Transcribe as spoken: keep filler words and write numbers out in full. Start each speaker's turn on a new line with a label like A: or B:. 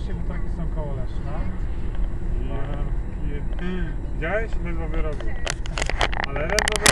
A: Zobaczcie, butelki są koło Leszna.
B: Ja, je... Widziałeś? Ledwo wyrobił. Ale ledwo wyrobił.